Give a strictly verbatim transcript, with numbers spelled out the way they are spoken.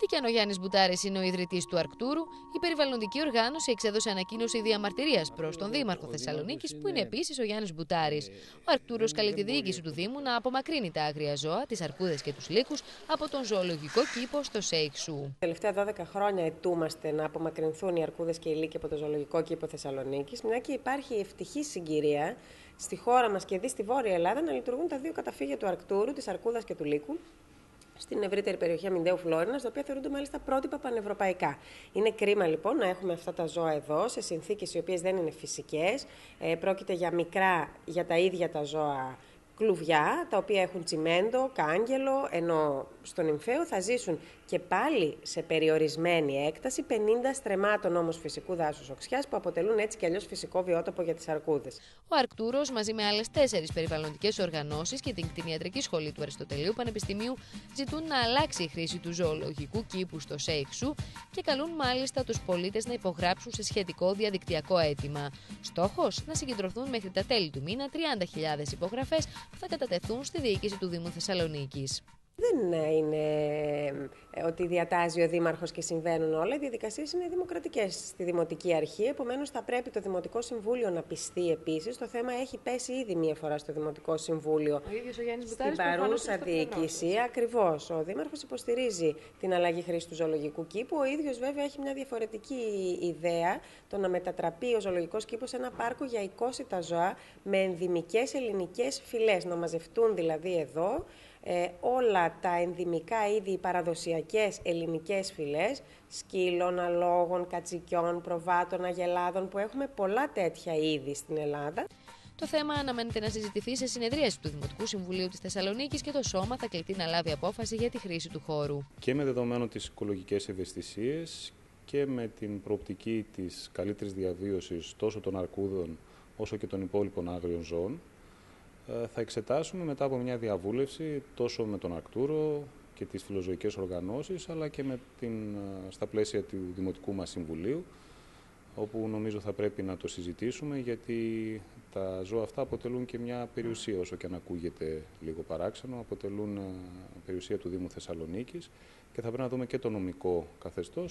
Τι κι αν ο Γιάννης Μπουτάρης είναι ο ιδρυτής του Αρκτούρου, η περιβαλλοντική οργάνωση εξέδωσε ανακοίνωση διαμαρτυρίας προς τον Δήμαρχο Θεσσαλονίκης, που είναι επίσης ο Γιάννης Μπουτάρης. Ο Αρκτούρος καλεί τη διοίκηση του Δήμου να απομακρύνει τα άγρια ζώα, τις αρκούδες και τους λύκους, από τον ζωολογικό κήπο στο Σέιξου. Τα τελευταία δώδεκα χρόνια ετούμαστε να απομακρυνθούν οι αρκούδες και οι λύκοι από το ζωολογικό κήπο Θεσσαλονίκης, μια και υπάρχει ευτυχή συγκυρία στη χώρα μας και δει στη Βόρεια Ελλάδα να λειτουργούν τα δύο καταφύγια του Αρκτούρου, της αρκούδας και του λύκου, στην ευρύτερη περιοχή Αμυντέου Φλόρινας, τα οποία θεωρούνται μάλιστα πρότυπα πανευρωπαϊκά. Είναι κρίμα λοιπόν να έχουμε αυτά τα ζώα εδώ, σε συνθήκες οι οποίες δεν είναι φυσικές. Ε, πρόκειται για μικρά, για τα ίδια τα ζώα, κλουβιά, τα οποία έχουν τσιμέντο, κάγκελο, ενώ στον Νυμφαίο θα ζήσουν και πάλι σε περιορισμένη έκταση πενήντα στρεμμάτων όμως φυσικού δάσους οξιάς, που αποτελούν έτσι κι αλλιώς φυσικό βιότοπο για τις αρκούδες. Ο Αρκτούρος, μαζί με άλλες τέσσερις περιβαλλοντικές οργανώσεις και την κτηνιατρική σχολή του Αριστοτελείου Πανεπιστημίου, ζητούν να αλλάξει η χρήση του ζωολογικού κήπου στο Σέιξου και καλούν μάλιστα τους πολίτες να υπογράψουν σε σχετικό διαδικτυακό αίτημα. Στόχος: να συγκεντρωθούν μέχρι τα τέλη του μήνα τριάντα χιλιάδες υπογραφές που θα κατατεθούν στη διοίκηση του Δήμου Θεσσαλονίκης. Δεν είναι ότι διατάζει ο Δήμαρχος και συμβαίνουν όλα. Οι διαδικασίες είναι δημοκρατικές στη Δημοτική Αρχή. Επομένως, θα πρέπει το Δημοτικό Συμβούλιο να πιστεί επίσης. Το θέμα έχει πέσει ήδη μία φορά στο Δημοτικό Συμβούλιο. Ο ίδιος ο Γιάννης Μπουτάρης, στην παρούσα διοίκηση. Ακριβώς. Ο Δήμαρχος υποστηρίζει την αλλαγή χρήσης του ζωολογικού κήπου. Ο ίδιος, βέβαια, έχει μια διαφορετική ιδέα: το να μετατραπεί ο ζωολογικός κήπος σε ένα πάρκο για εικόσιτα ζώα με ενδυμικές ελληνικές φυλές. Να μαζευτούν δηλαδή εδώ Ε, όλα τα ενδυμικά είδη, οι παραδοσιακές ελληνικές φυλές, σκύλων, αλόγων, κατσικιών, προβάτων, αγελάδων, που έχουμε πολλά τέτοια είδη στην Ελλάδα. Το θέμα αναμένεται να συζητηθεί σε συνεδρίαση του Δημοτικού Συμβουλίου της Θεσσαλονίκης και το Σώμα θα κληθεί να λάβει απόφαση για τη χρήση του χώρου. Και με δεδομένο τις οικολογικές ευαισθησίες και με την προοπτική της καλύτερης διαβίωσης τόσο των αρκούδων όσο και των υπόλοιπων άγριων ζώων, θα εξετάσουμε μετά από μια διαβούλευση τόσο με τον Αρκτούρο και τις φιλοζωικές οργανώσεις, αλλά και με την, στα πλαίσια του Δημοτικού μας Συμβουλίου, όπου νομίζω θα πρέπει να το συζητήσουμε, γιατί τα ζώα αυτά αποτελούν και μια περιουσία, όσο και αν ακούγεται λίγο παράξενο, αποτελούν περιουσία του Δήμου Θεσσαλονίκης και θα πρέπει να δούμε και το νομικό καθεστώς,